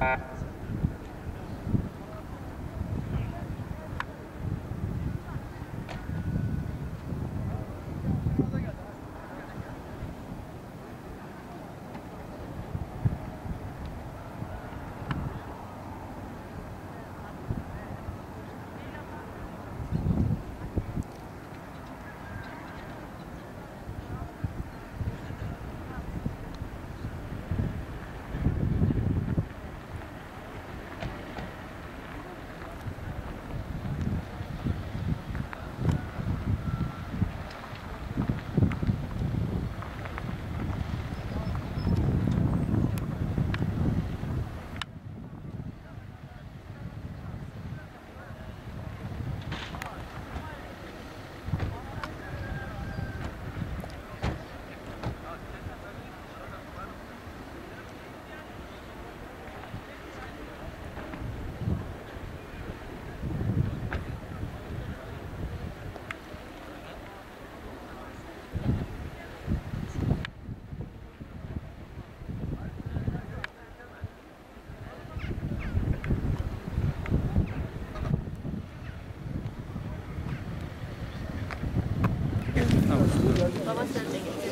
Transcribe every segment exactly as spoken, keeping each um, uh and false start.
Baba sen de gel.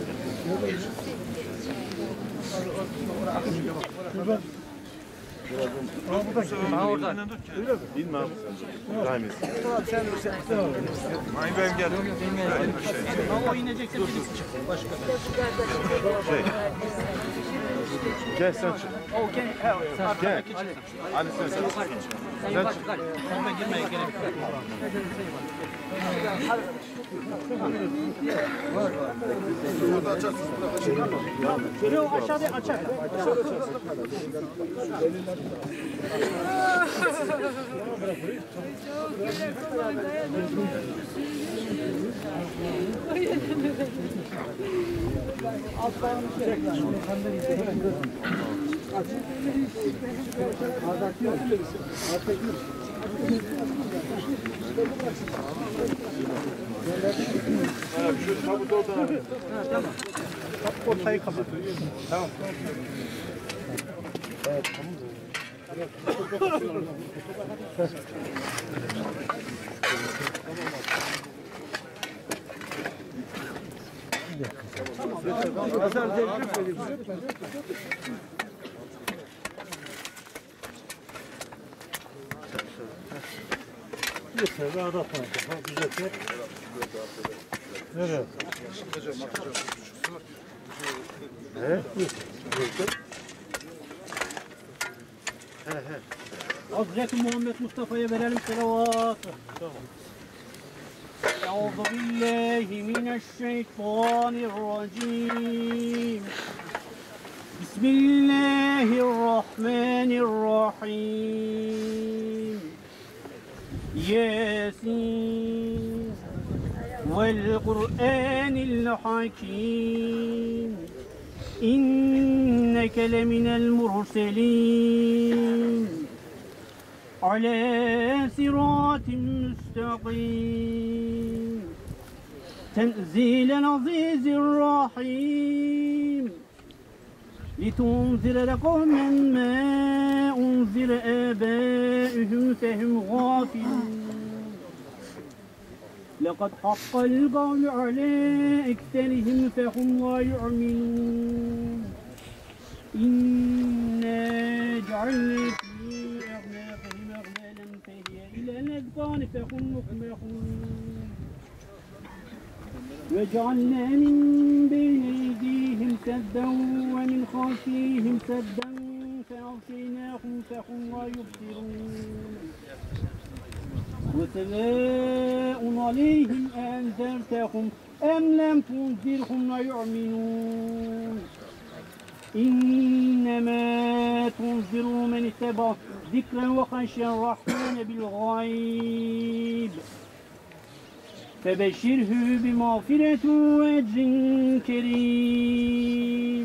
Ha oradan. Bilmem. İbrahim Tamam sen sen. Hayır ben gel. Ama o inecekse birisi çıksın. Başka. Şey. Gel sen çık. O gel. Gel. Ali sen sen. Sen çık. Ona girmeye gerek yok. Burada açarsın. Şöyle o aşağıda açar. Şu tabutu oradan. Tamam. Ortayı kapat. Tamam. Evet, tamam. Azar devlet verir. Yeter, rahat atma. Güzel. Evet. Evet. He he. Hazreti Muhammed Mustafa'ya verelim selavat. Tamam. Euzu billahi mineşşeytanirracim. Bismillahirrahmanirrahim. Yasin vel Kur'anil hakim. İnneke leminel murselin. Ala siratim müstakim. Tenzilel azizir rahim. لِتُنْذِرَ قَوْمًا مَا أُنْذِرَ آبَاؤُهُمْ فَهُمْ غَافِلُونَ لَقَدْ حَقَّ الْقَوْلُ عَلَى أَكْثَرِهِمْ فَهُمْ لَا يُؤْمِنُونَ إِنَّا جَعَلْنَا فِي أَعْنَاقِهِمْ أَغْلَالًا فَهِيَ إِلَى الْأَذْقَانِ فَهُمْ مُقْمَحُونَ وَجَعَلْنَا مِنْ بَيْنِ أَيْدِيهِمْ سَدًّا وَمِنْ خَلْفِهِمْ سَدًّا فَأَغْشَيْنَاهُمْ فَهُمْ لَا يُبْصِرُونَ وَسَوَاءٌ عَلَيْهِمْ أَأَنذَرْتَهُمْ أَمْ لَمْ تُنذِرْهُمْ لَا يُؤْمِنُونَ إِنَّمَا تُنذِرُ مَنِ اتَّبَعَ الذِّكْرَ وَخَشِيَ الرَّحْمَنَ بِالْغَيْبِ فَبَشِّرْهُ بِمَغْفِرَةٍ وَأَجْرٍ كَرِيمٍ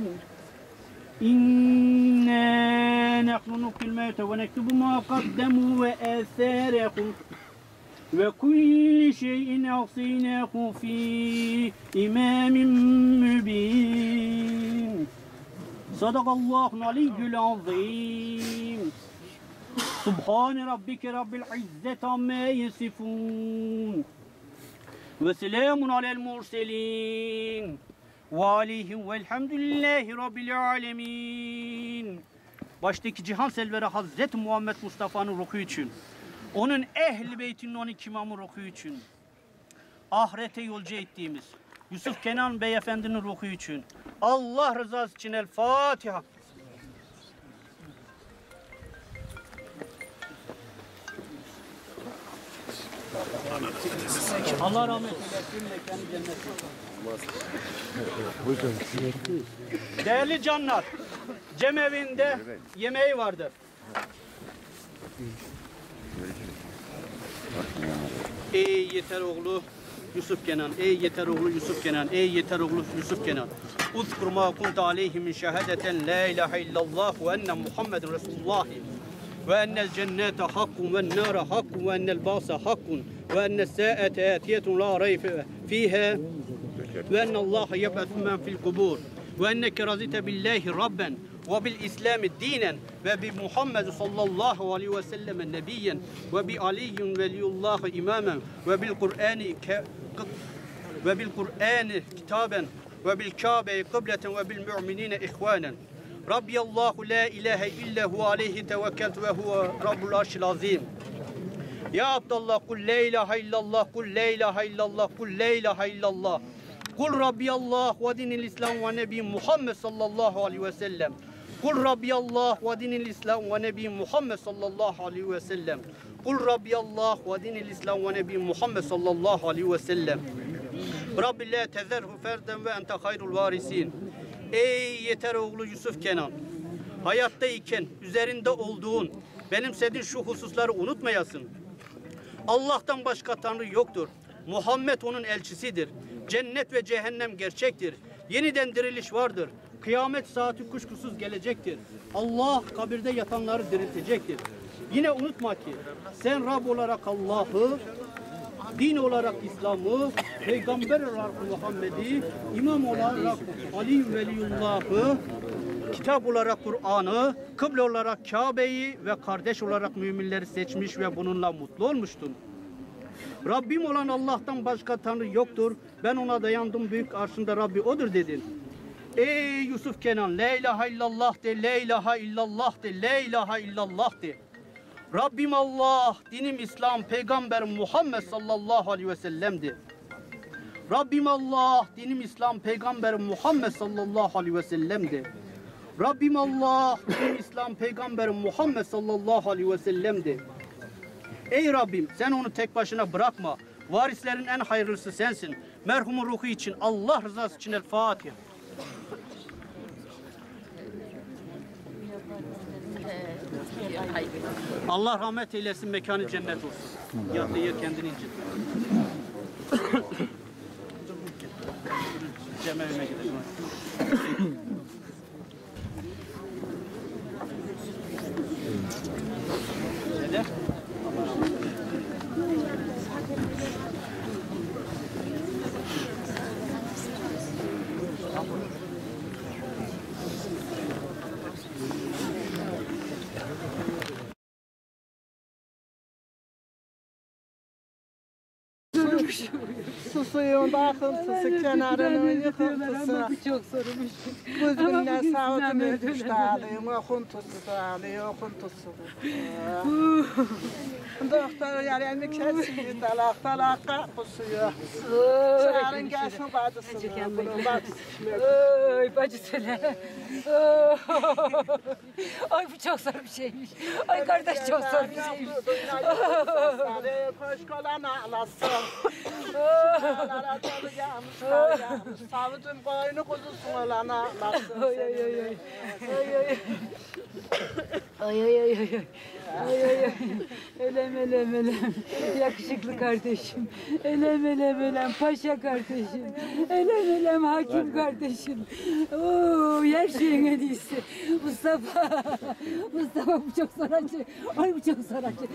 إِنَّا نَحْنُ نُحْيِي الْمَوْتَى وَنَكْتُبُ مَا قَدَّمُوا وَآثَارَهُمْ وَكُلَّ شَيْءٍ أَحْصَيْنَاهُ فِي إِمَامٍ مُبِينٍ Sadakallahul aliyyul azim. Subhane rabbike rabbil izzeti amma yasifun. Ve selamun alel murselin. Ve aleyhim velhamdülillahi rabbil alemin. Baştaki cihan selveri Hazreti Muhammed Mustafa'nın ruhu için, onun ehl-i beytinin on iki imamı ruhu için, ahirete yolcu ettiğimiz Yusuf Kenan Beyefendinin ruhu için, Allah rızası için El Fatiha. Allah rahmet eylesin, mekanı cennet olsun. Değerli canlar, cemevinde yemeği vardır. Ey yeter oğlu Yusuf Kenan, ey yeter oğlu Yusuf Kenan, ey yeter oğlu Yusuf Kenan. Uzkur ma kunta aleyhi min şehadeten la ilahe illallah ve enne Muhammeden Resulullah ve ennel cennete hakkun ve nâre hakkun ve ennel bâse hakkun ve ennel sâete âtiyetun la rayfe fîhâ ve ennallâhe yeb'athu men fil kubur ve enneke razite billahi rabben ve bil İslami dinen ve bi Muhammed sallallahu aleyhi ve sellem nebiyyen ve bi aliyyun veliyullah imamen ve bil Kur'ani ve bil Kur'ani kitaben ve bil Kabe'yi kıbleten ve bil mu'minine ihvanen. Rabbiyallahu la ilahe illa hu aleyhi tevekkeltu ve huve rabbul arşil azim. Ya Abdallah kul la ilahe illallah, kul la ilahe illallah, kul la ilahe illallah. Kul Rabbiyallah ve dinil İslam ve Nebi Muhammed sallallahu aleyhi ve sellem. Kul Rabbiyallah ve dinil İslam ve Nebi Muhammed sallallahu aleyhi ve sellem. Kul Rabbiyallah ve dinil İslam ve Nebi Muhammed sallallahu aleyhi ve sellem. Rabbi la tezerhu ferden ve ente hayrul varisin. Ey yeter oğlu Yusuf Kenan, hayattayken üzerinde olduğun, benimsediğin şu hususları unutmayasın. Allah'tan başka Tanrı yoktur. Muhammed onun elçisidir. Cennet ve cehennem gerçektir. Yeniden diriliş vardır. Kıyamet saati kuşkusuz gelecektir. Allah kabirde yatanları diriltecektir. Yine unutma ki sen Rab olarak Allah'ı, din olarak İslam'ı, peygamber olarak Muhammed'i, imam olarak Ali Veliyullah'ı, kitap olarak Kur'an'ı, kıble olarak Kabe'yi ve kardeş olarak müminleri seçmiş ve bununla mutlu olmuştun. Rabbim olan Allah'tan başka Tanrı yoktur. Ben ona dayandım, büyük arşında Rabbi odur dedin. Ey Yusuf Kenan, la ilahe illallah de, la ilahe illallah de, la ilahe illallah de. Rabbim Allah, dinim İslam, peygamberim Muhammed sallallahu aleyhi ve sellem'di. Rabbim Allah, dinim İslam, peygamberim Muhammed sallallahu aleyhi ve sellem'di. Rabbim Allah, dinim İslam, peygamberim Muhammed sallallahu aleyhi ve sellem'di. Ey Rabbim, sen onu tek başına bırakma. Varislerin en hayırlısı sensin. Merhumun ruhu için, Allah rızası için El Fatiha. Allah rahmet eylesin, mekanı cennet olsun. Yattığı yer kendini incitme. Cem evime gidelim. Dede. Su suyunda akıntısı, kenarının yıkıntısı. Çok sormuş. Gözümden sağdım öpüş dağılıyım, okuntusu dağılıyor, okuntusu. Doktor yarını kesiyor, talak talakka kusuyor. Çağırın gelsin bacısını, bunun bacısı. Oy bacı söyle. Ay bu çok zor bir şeymiş. Ay kardeş çok zor bir şeymiş. Koş kolan ağlasın. Dağlara dolu yağmış, kar yağmış. Savudun koyunu kuzusun olan ağlasın. Ay ay ay ay. Ay ay ay. Ay ay ay ay. Ay ay ay. Elem elem elem. Yakışıklı kardeşim. Elem elem elem. Paşa kardeşim. Elem elem hakim kardeşim. Oo, her şeyin en iyisi. Mustafa. Mustafa bu çok zor acı. Ay bu çok zor acı.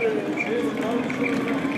Allah'ım.